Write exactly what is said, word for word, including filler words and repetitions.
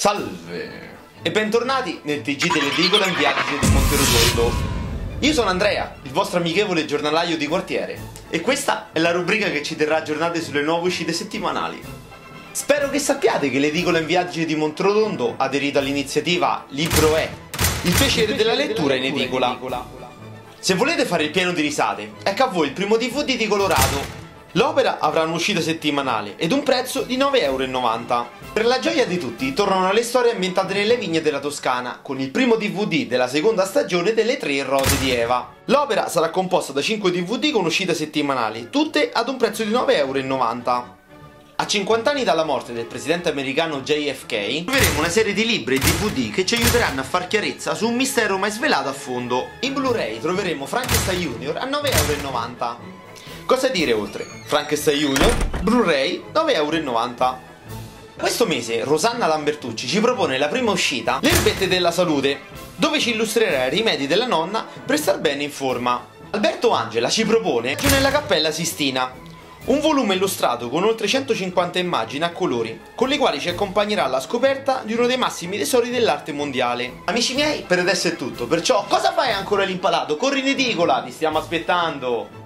Salve e bentornati nel T G dell'edicola in viaggio di Monterotondo. Io sono Andrea, il vostro amichevole giornalaio di quartiere, e questa è la rubrica che ci terrà aggiornati sulle nuove uscite settimanali. Spero che sappiate che l'edicola in viaggio di Monterotondo ha aderito all'iniziativa Libro è, il piacere della lettura in edicola. Se volete fare il pieno di risate, ecco a voi il primo D V D di Colorado. L'opera avrà un'uscita settimanale ed un prezzo di nove e novanta euro. Per la gioia di tutti, tornano le storie ambientate nelle vigne della Toscana, con il primo D V D della seconda stagione delle tre rose di Eva. L'opera sarà composta da cinque D V D con uscite settimanali, tutte ad un prezzo di nove e novanta euro. A cinquanta anni dalla morte del presidente americano J F K, troveremo una serie di libri e D V D che ci aiuteranno a far chiarezza su un mistero mai svelato a fondo. In Blu-ray troveremo Frankenstein Junior a nove e novanta euro. Cosa dire oltre? Frankenstein Junior, Blu-ray, nove e novanta euro. Questo mese Rosanna Lambertucci ci propone la prima uscita, Le erbette della salute, dove ci illustrerà i rimedi della nonna per star bene in forma. Alberto Angela ci propone Giù nella Cappella Sistina, un volume illustrato con oltre centocinquanta immagini a colori, con le quali ci accompagnerà alla scoperta di uno dei massimi tesori dell'arte mondiale. Amici miei, per adesso è tutto, perciò cosa fai ancora l'impalato? Corri in edicola, ti stiamo aspettando!